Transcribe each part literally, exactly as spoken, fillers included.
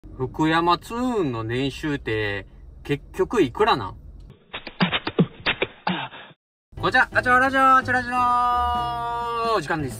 福山ツーンの年収って結局いくらなん？こんにちは、あちょラジオ、あちょラジオお時間です。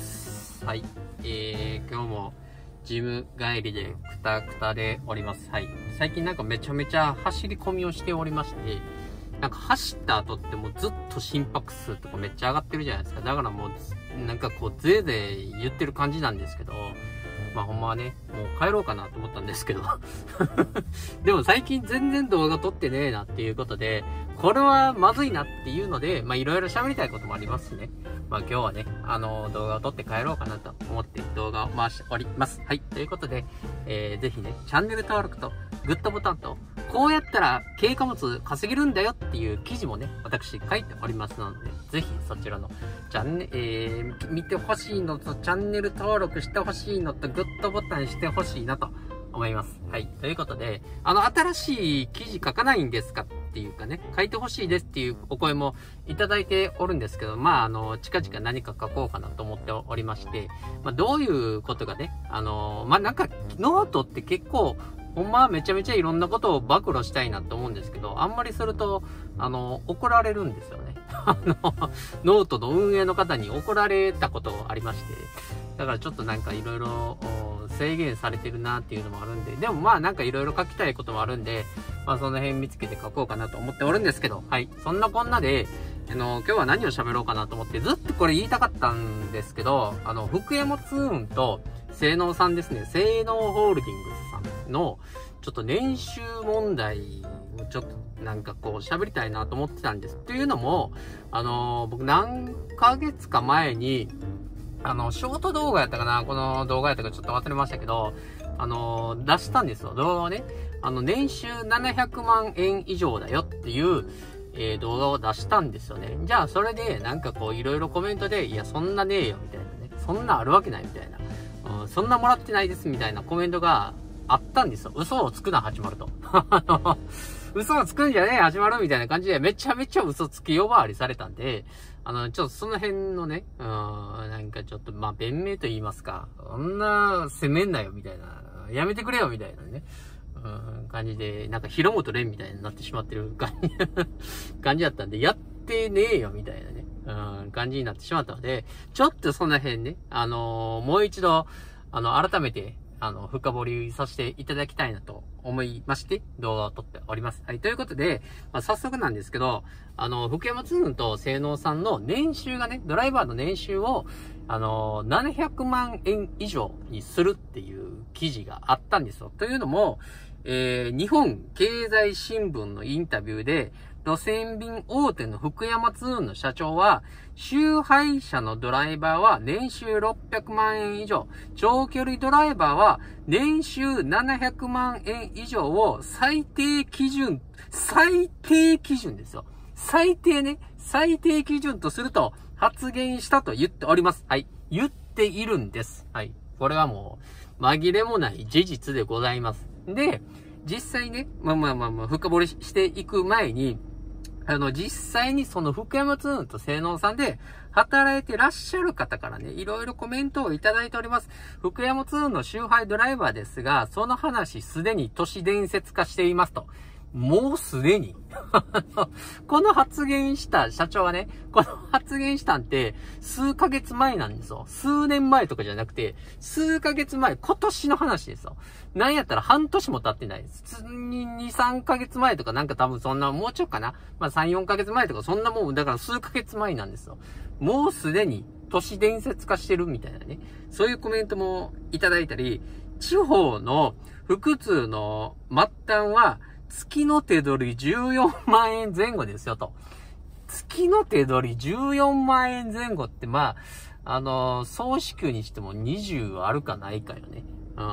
はい。えー、今日もジム帰りでクタクタでおります。はい。最近なんかめちゃめちゃ走り込みをしておりまして、なんか走った後ってもうずっと心拍数とかめっちゃ上がってるじゃないですか。だからもう、なんかこう、ぜいぜい言ってる感じなんですけど、まあほんまはね、もう帰ろうかなと思ったんですけど。でも最近全然動画撮ってねえなっていうことで、これはまずいなっていうので、まあいろいろ喋りたいこともありますしね。まあ今日はね、あの動画を撮って帰ろうかなと思って動画を回しております。はい。ということで、えー、ぜひね、チャンネル登録とグッドボタンと、こうやったら軽貨物稼げるんだよっていう記事もね、私書いておりますので、ぜひそちらのチャンネル、えー、見てほしいのと、チャンネル登録してほしいのと、グッドボタンしてほしいなと思います。はい。ということで、あの、新しい記事書かないんですかっていうかね、書いてほしいですっていうお声もいただいておるんですけど、まあ、あの、近々何か書こうかなと思っておりまして、まあ、どういうことがね、あの、まあ、なんか、ノートって結構、ほんまはめちゃめちゃいろんなことを暴露したいなと思うんですけど、あんまりすると、あの、怒られるんですよね。あの、ノートの運営の方に怒られたことがありまして、だからちょっとなんかいろいろ制限されてるなっていうのもあるんで、でもまあなんかいろいろ書きたいこともあるんで、まあその辺見つけて書こうかなと思っておるんですけど、はい。そんなこんなで、あの、今日は何を喋ろうかなと思って、ずっとこれ言いたかったんですけど、あの、福山ツーンと性能さんですね、性能ホールディングスさんの、ちょっと年収問題をちょっとなんかこう喋りたいなと思ってたんです。というのも、あの、僕何ヶ月か前に、あの、ショート動画やったかなこの動画やったかちょっと忘れましたけど、あの、出したんですよ。動画をね。あの、年収ななひゃくまんえん以上だよっていう、えー、動画を出したんですよね。じゃあ、それで、なんかこう、いろいろコメントで、いや、そんなねえよ、みたいなね。そんなあるわけない、みたいな。うん、そんなもらってないです、みたいなコメントがあったんですよ。嘘をつくな、始まると。嘘をつくんじゃねえ、始まるみたいな感じで、めちゃめちゃ嘘つき呼ばわりされたんで、あの、ちょっとその辺のね、うん、なんかちょっと、まあ、弁明と言いますか、そんな、責めんなよ、みたいな。やめてくれよ、みたいなね。うん、感じで、なんか、広本蓮みたいになってしまってる感じ、感じだったんで、やってねえよ、みたいなね、うん、感じになってしまったので、ちょっとその辺ね、あのー、もう一度、あの、改めて、あの、深掘りさせていただきたいなと思いまして、動画を撮っております。はい。ということで、まあ、早速なんですけど、あの、福山ツーンと性能さんの年収がね、ドライバーの年収を、あの、ななひゃくまんえん以上にするっていう記事があったんですよ。というのも、えー、日本経済新聞のインタビューで、路線便大手の福山ツーンの社長は、集配車のドライバーは年収ろっぴゃくまんえん以上、長距離ドライバーは年収ななひゃくまんえん以上を最低基準、最低基準ですよ。最低ね、最低基準とすると発言したと言っております。はい。言っているんです。はい。これはもう、紛れもない事実でございます。で、実際ね、まあまあまあまあ、深掘りしていく前に、あの、実際にその福山ツーンと性能さんで働いてらっしゃる方からね、いろいろコメントをいただいております。福山ツーンの集配ドライバーですが、その話すでに都市伝説化していますと。もうすでにこの発言した社長はね、この発言したんて数ヶ月前なんですよ。数年前とかじゃなくて、数ヶ月前、今年の話ですよ。なんやったら半年も経ってないです。に、さんかげつまえとかなんか多分そんな、もうちょっかな。まあさん、よんかげつまえとかそんなもん、だから数ヶ月前なんですよ。もうすでに都市伝説化してるみたいなね。そういうコメントもいただいたり、地方の腹痛の末端は、月の手取りじゅうよんまんえん前後ですよと。月の手取りじゅうよんまんえん前後って、まあ、あのー、総支給にしてもにじゅうあるかないかよね。うん、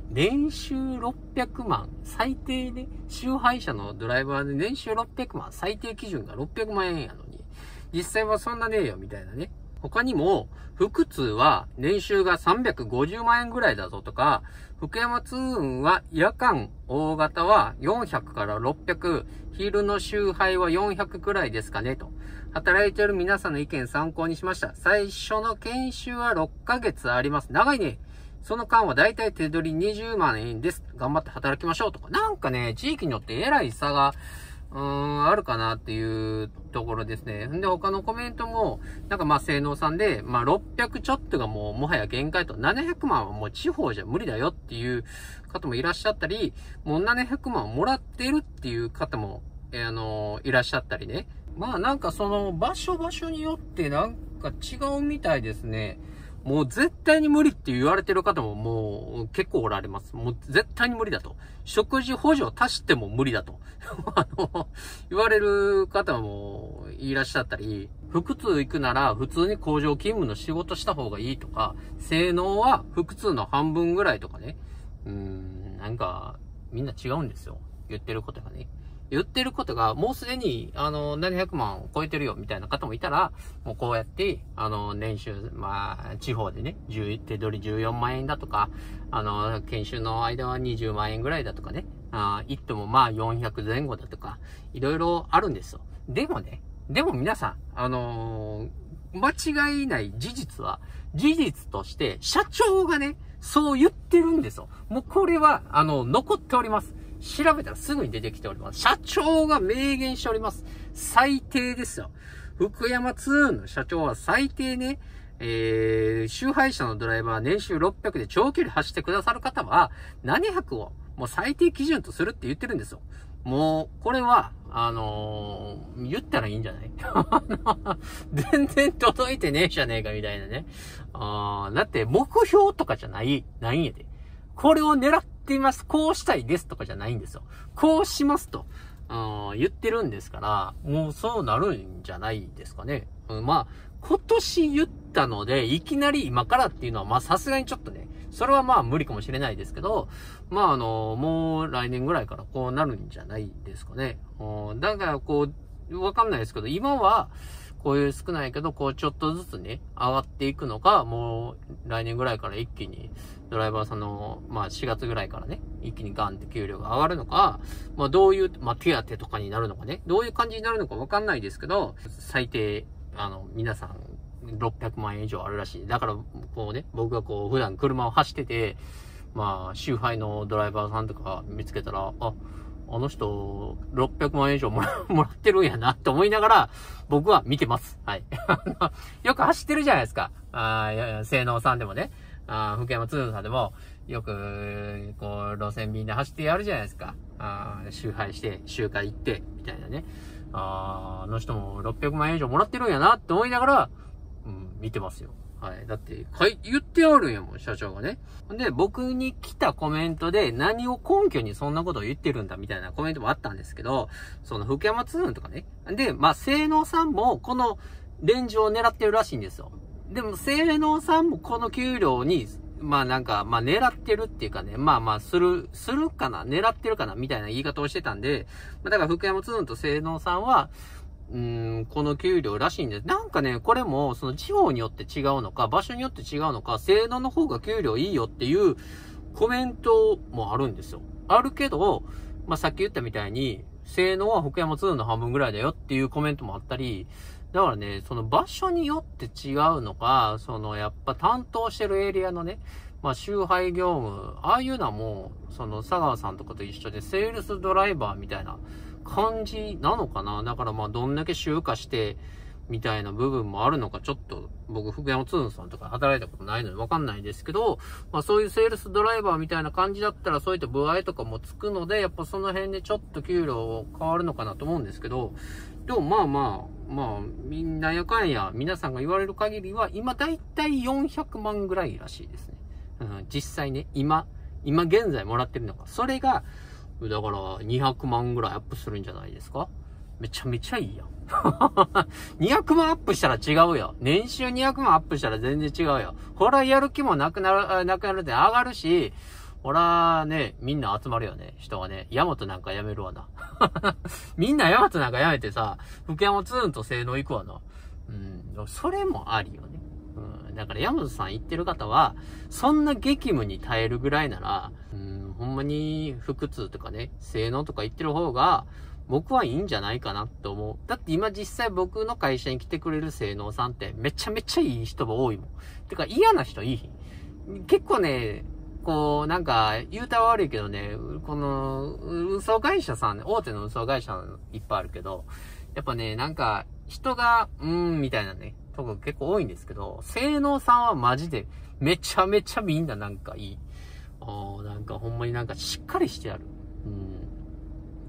年収ろっぴゃくまん、最低ね、集配車のドライバーで年収ろっぴゃくまん、最低基準がろっぴゃくまんえんやのに、実際はそんなねえよ、みたいなね。他にも、腹痛は年収がさんびゃくごじゅうまんえんぐらいだぞとか、福山ツーンは夜間大型はよんひゃくからろっぴゃく、昼の集配はよんひゃくくらいですかねと。働いている皆さんの意見参考にしました。最初の研修はろっかげつあります。長いね。 その間はだいたい手取りにじゅうまんえんです。頑張って働きましょうとか。なんかね、地域によってえらい差が、うーん、あるかなっていうところですね。んで、他のコメントも、なんかまあ、性能さんで、まあ、ろっぴゃくちょっとがもう、もはや限界と、ななひゃくまんはもう地方じゃ無理だよっていう方もいらっしゃったり、もうななひゃくまんもらってるっていう方も、えー、あのー、いらっしゃったりね。まあ、なんかその、場所場所によってなんか違うみたいですね。もう絶対に無理って言われてる方ももう結構おられます。もう絶対に無理だと。食事補助を足しても無理だと。あの、言われる方もいらっしゃったり、腹痛行くなら普通に工場勤務の仕事した方がいいとか、性能は腹痛の半分ぐらいとかね。うーん、なんかみんな違うんですよ。言ってることがね。言ってることが、もうすでに、あの、ななひゃくまんを超えてるよ、みたいな方もいたら、もうこうやって、あの、年収、まあ、地方でね、手取りじゅうよんまんえんだとか、あの、研修の間はにじゅうまんえんぐらいだとかね、あ行ってもまあよんひゃくぜん後だとか、いろいろあるんですよ。でもね、でも皆さん、あのー、間違いない事実は、事実として、社長がね、そう言ってるんですよ。もうこれは、あの、残っております。調べたらすぐに出てきております。社長が明言しております。最低ですよ。福山ツーンの社長は最低ね、えー、集配車のドライバー年収ろっぴゃくで長距離走ってくださる方は、ななひゃくをもう最低基準とするって言ってるんですよ。もう、これは、あのー、言ったらいいんじゃない全然届いてねえじゃねえかみたいなね。あー、だって目標とかじゃない、ないんやで。これを狙っています。こうしたいですとかじゃないんですよ。こうしますと、うん、言ってるんですから、もうそうなるんじゃないですかね。うん、まあ、今年言ったので、いきなり今からっていうのは、まあさすがにちょっとね、それはまあ無理かもしれないですけど、まああの、もう来年ぐらいからこうなるんじゃないですかね。うん、だからこう、わかんないですけど、今は、こういう少ないけど、こうちょっとずつね、上がっていくのか、もう来年ぐらいから一気にドライバーさんの、まあしがつぐらいからね、一気にガンって給料が上がるのか、まあどういう、まあ手当とかになるのかね、どういう感じになるのかわかんないですけど、最低、あの、皆さんろっぴゃくまんえん以上あるらしい。だから、こうね、僕がこう普段車を走ってて、まあ、集配のドライバーさんとか見つけたら、あ、あの人、ろっぴゃくまんえん以上もら、もらってるんやなって思いながら、僕は見てます。はい。よく走ってるじゃないですか。あいや性能さんでもね。あ福山通さんでも、よく、こう、路線便で走ってやるじゃないですか。あ集配して、集会行って、みたいなね。ああの人もろっぴゃくまんえん以上もらってるんやなって思いながら、うん、見てますよ。はい。だって、かい、言ってあるんやもん、社長がね。で、僕に来たコメントで、何を根拠にそんなことを言ってるんだ、みたいなコメントもあったんですけど、その、福山通運とかね。で、まあ、性能さんも、この、レンジを狙ってるらしいんですよ。でも、性能さんもこの給料に、まあなんか、まあ狙ってるっていうかね、まあまあする、するかな、狙ってるかな、みたいな言い方をしてたんで、まあだから福山通運と性能さんは、うーん、この給料らしいんです。なんかね、これも、その地方によって違うのか、場所によって違うのか、性能の方が給料いいよっていうコメントもあるんですよ。あるけど、まあさっき言ったみたいに、性能は福山通運の半分ぐらいだよっていうコメントもあったり、だからね、その場所によって違うのか、そのやっぱ担当してるエリアのね、まあ集配業務、ああいうのはもう、その佐川さんとかと一緒でセールスドライバーみたいな感じなのかな。だからまあどんだけ集荷して、みたいな部分もあるのか、ちょっと僕福山通運さんとか働いたことないのでわかんないですけど、まあそういうセールスドライバーみたいな感じだったらそういった歩合とかもつくので、やっぱその辺でちょっと給料変わるのかなと思うんですけど、でもまあまあ、まあみんなやかんや皆さんが言われる限りは今だいたいよんひゃくまんぐらいらしいですね。うん、実際ね、今、今現在もらってるのが、それが、だからにひゃくまんぐらいアップするんじゃないですか？めちゃめちゃいいやん。にひゃくまんアップしたら違うよ。年収にひゃくまんアップしたら全然違うよ。ほらやる気もなくなる、なくなるって上がるし、ほらね、みんな集まるよね。人はね。ヤマトなんかやめるわな。みんなヤマトなんかやめてさ、福山通運と性能行くわな。うん、それもありよね。うん、だからヤマトさん言ってる方は、そんな激務に耐えるぐらいなら、うん、ほんまに腹痛とかね、性能とか言ってる方が、僕はいいんじゃないかなって思う。だって今実際僕の会社に来てくれる性能さんってめちゃめちゃいい人が多いもん。てか嫌な人いいひん。 結構ね、こう、なんか、言うたら悪いけどね、この、運送会社さん、大手の運送会社いっぱいあるけど、やっぱね、なんか、人が、うーん、みたいなね、とこ結構多いんですけど、性能さんはマジで、めちゃめちゃみんななんかいい。あなんかほんまになんかしっかりしてある。うん。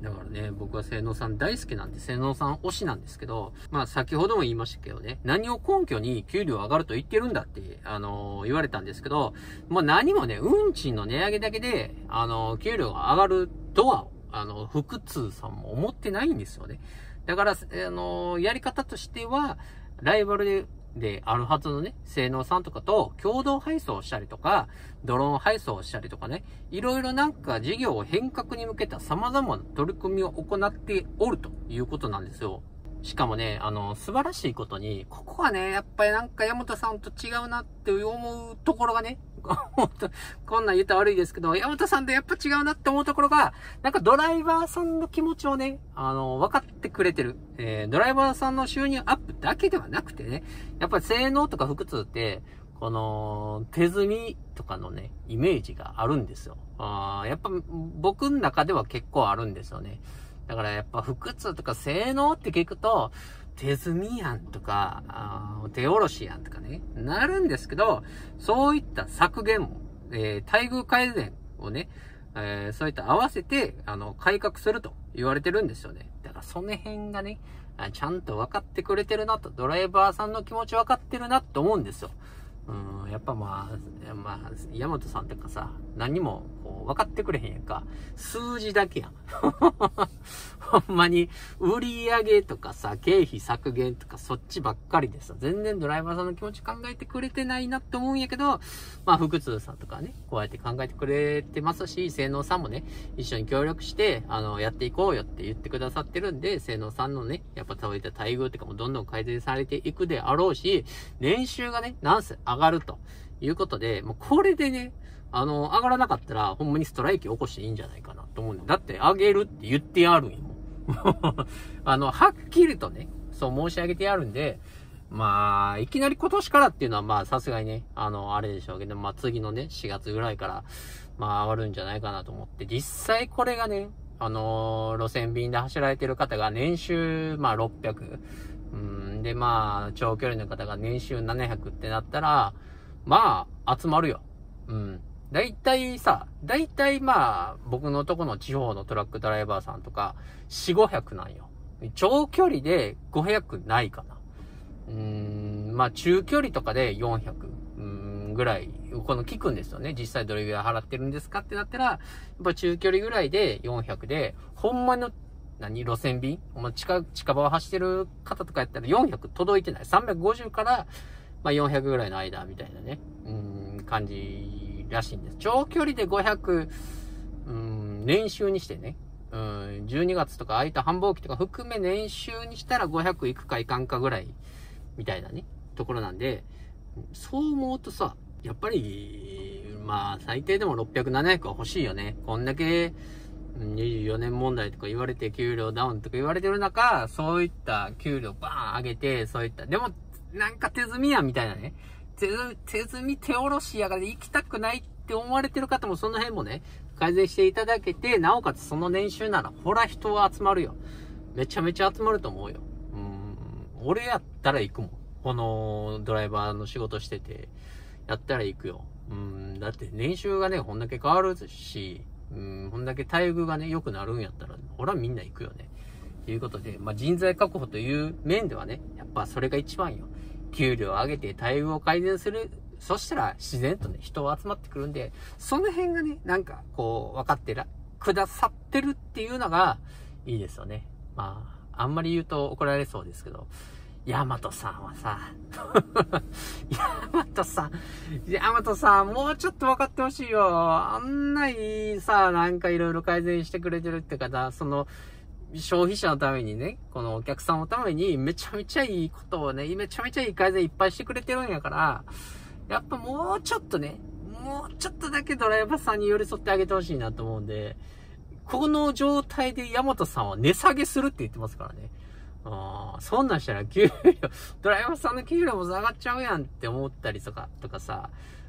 だからね、僕は性能さん大好きなんで、性能さん推しなんですけど、まあ先ほども言いましたけどね、何を根拠に給料上がると言ってるんだって、あのー、言われたんですけど、まあ何もね、運賃の値上げだけで、あのー、給料が上がるとは、あの、福通さんも思ってないんですよね。だから、あのー、やり方としては、ライバルで、で、あるはずのね、性能さんとかと共同配送をしたりとか、ドローン配送をしたりとかね、いろいろなんか事業を変革に向けた様々な取り組みを行っておるということなんですよ。しかもね、あの、素晴らしいことに、ここはね、やっぱりなんか山本さんと違うなって思うところがね、こんなん言ったら悪いですけど、山本さんとやっぱ違うなって思うところが、なんかドライバーさんの気持ちをね、あの、分かってくれてる。えー、ドライバーさんの収入アップだけではなくてね、やっぱり性能とか腹痛って、この、手積みとかのね、イメージがあるんですよ。あやっぱ僕の中では結構あるんですよね。だからやっぱ腹痛とか性能って聞くと、手積みやんとか、あ手下ろしやんとかね、なるんですけど、そういった削減も、えー、待遇改善をね、えー、そういった合わせて、あの、改革すると言われてるんですよね。だからその辺がね、ちゃんと分かってくれてるなと、ドライバーさんの気持ち分かってるなと思うんですよ。うん、やっぱまあ、まあ、山本さんとかさ、何もこう分かってくれへんやんか。数字だけやん。ほんまに、売り上げとかさ、経費削減とかそっちばっかりでさ、全然ドライバーさんの気持ち考えてくれてないなって思うんやけど、まあ、福通さんとかね、こうやって考えてくれてますし、性能さんもね、一緒に協力して、あの、やっていこうよって言ってくださってるんで、性能さんのね、やっぱそういった待遇とかもどんどん改善されていくであろうし、年収がね、なんせ上がるということで、もうこれでね、あの、上がらなかったら、ほんまにストライキ起こしていいんじゃないかなと思うんだよ。だって、上げるって言ってやるんよ。あの、はっきりとね、そう申し上げてやるんで、まあ、いきなり今年からっていうのは、まあ、さすがにね、あの、あれでしょうけど、まあ、次のね、しがつぐらいから、まあ、上がるんじゃないかなと思って、実際これがね、あのー、路線便で走られてる方が年収、まあ、ろっぴゃく、うん、で、まあ、長距離の方が年収ななひゃくってなったら、まあ、集まるよ。うん。だいたいさ、だいたいまあ、僕のとこの地方のトラックドライバーさんとか、よん、ごひゃくなんよ。長距離でごひゃくないかな。うーん、まあ、中距離とかでよんひゃく、うーん、ぐらい、この聞くんですよね。実際どれぐらい払ってるんですかってなったら、やっぱ中距離ぐらいでよんひゃくで、ほんまの、何路線便お前近、近場を走ってる方とかやったらよんひゃく届いてない。さんびゃくごじゅうから、まあ、よんひゃくぐらいの間みたいなね、うーん、感じらしいんです。長距離でごひゃく、うーん、年収にしてね、うん、じゅうにがつとか空いた繁忙期とか含め年収にしたらごひゃくいくかいかんかぐらい、みたいなね、ところなんで、そう思うとさ、やっぱり、まあ、最低でもろっぴゃく、ななひゃくは欲しいよね。こんだけ、にじゅうよねん問題とか言われて、給料ダウンとか言われてる中、そういった給料バーン上げて、そういった、でも、なんか手積みやみたいなね。手、手積み手下ろしやから行きたくないって思われてる方もその辺もね、改善していただけて、なおかつその年収なら、ほら人は集まるよ。めちゃめちゃ集まると思うよ。うーん、俺やったら行くもん。このドライバーの仕事してて、やったら行くよ。うん、だって年収がね、こんだけ変わるし、うん、こんだけ待遇がね、良くなるんやったら、ほらみんな行くよね。ということで、まあ、人材確保という面ではね、やっぱそれが一番よ。給料を上げて待遇を改善する。そしたら自然とね、人は集まってくるんで、その辺がね、なんかこう、分かってら、くださってるっていうのがいいですよね。まあ、あんまり言うと怒られそうですけど、ヤマトさんはさ、ヤマトさん、ヤマトさん、もうちょっと分かってほしいよ。あんないさ、なんかいろいろ改善してくれてるって方、その、消費者のためにね、このお客さんのためにめちゃめちゃいいことをね、めちゃめちゃいい改善いっぱいしてくれてるんやから、やっぱもうちょっとね、もうちょっとだけドライバーさんに寄り添ってあげてほしいなと思うんで、この状態でヤマトさんは値下げするって言ってますからね。ああ、そんなんしたら給料、ドライバーさんの給料も下がっちゃうやんって思ったりとか、とかさ、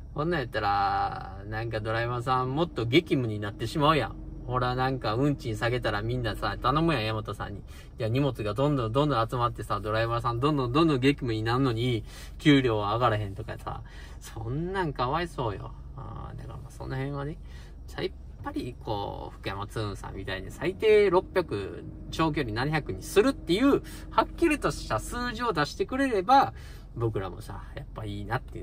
こんなんやったら、なんかドライバーさんもっと激務になってしまうやん。ほら、なんか運賃下げたらみんなさ、頼むやん、山本さんに。いや、荷物がどんどんどんどん集まってさ、ドライバーさんどんどんどんどん激務になるのに、給料は上がらへんとかさ、そんなんかわいそうよ。あだからまあその辺はね、やっぱりこう、福山ツーンさんみたいに最低ろっぴゃく、長距離ななひゃくにするっていう、はっきりとした数字を出してくれれば、僕らもさ、やっぱいいなっていう、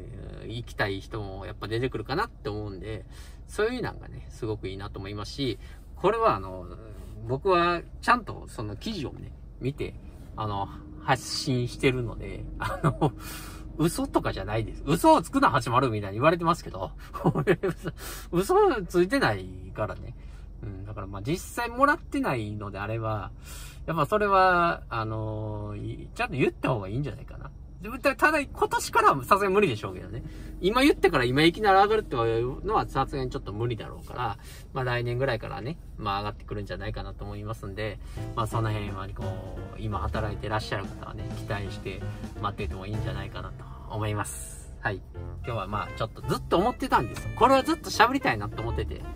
行きたい人もやっぱ出てくるかなって思うんで、そういうのがね、すごくいいなと思いますし、これはあの、僕はちゃんとその記事をね、見て、あの、発信してるので、あの、嘘とかじゃないです。嘘をつくな、はちまるみたいに言われてますけど、嘘ついてないからね。うん、だからまあ実際もらってないのであれば、やっぱそれは、あのー、ちゃんと言った方がいいんじゃないかな。ただ、今年からはさすがに無理でしょうけどね。今言ってから今いきなり上がるっていうのはさすがにちょっと無理だろうから、まあ来年ぐらいからね、まあ上がってくるんじゃないかなと思いますんで、まあその辺はこう、今働いてらっしゃる方はね、期待して待っていてもいいんじゃないかなと思います。はい。今日はまあちょっとずっと思ってたんですよ。これはずっと喋りたいなと思ってて、うん、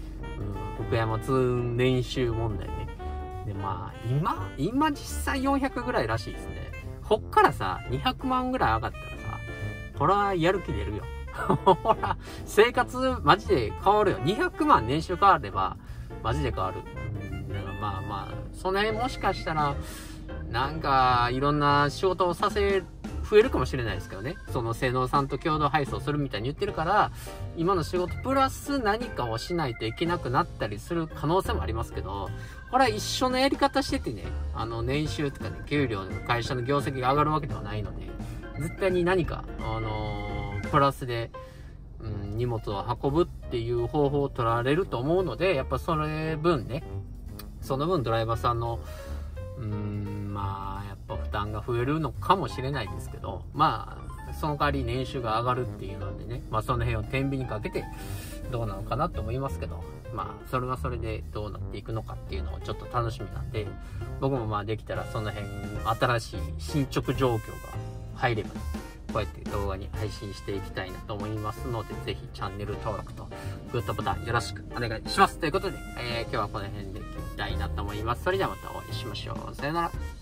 福山通練習問題ね。で、まあ今、今実際よんひゃくぐらいらしいですね。こっからさ、にひゃくまんぐらい上がったらさ、これはやる気出るよ。ほら、生活マジで変わるよ。にひゃくまん年収変われば、マジで変わる。うん、だからまあまあ、その辺もしかしたら、なんか、いろんな仕事をさせ、増えるかもしれないですけどね。その性能さんと共同配送するみたいに言ってるから、今の仕事プラス何かをしないといけなくなったりする可能性もありますけど、これは一緒のやり方しててね、あの、年収とかね、給料の会社の業績が上がるわけではないので、絶対に何か、あのー、プラスで、うん、荷物を運ぶっていう方法を取られると思うので、やっぱそれ分ね、その分ドライバーさんの、うーん、まあ、やっぱ負担が増えるのかもしれないですけど、まあ、その代わり年収が上がるっていうのでね、まあその辺を天秤にかけてどうなのかなと思いますけど、まあそれはそれでどうなっていくのかっていうのをちょっと楽しみなんで、僕もまあできたらその辺新しい進捗状況が入ればね、こうやって動画に配信していきたいなと思いますので、ぜひチャンネル登録とグッドボタンよろしくお願いします。ということで、えー、今日はこの辺で切りたいなと思います。それではまたお会いしましょう。さよなら。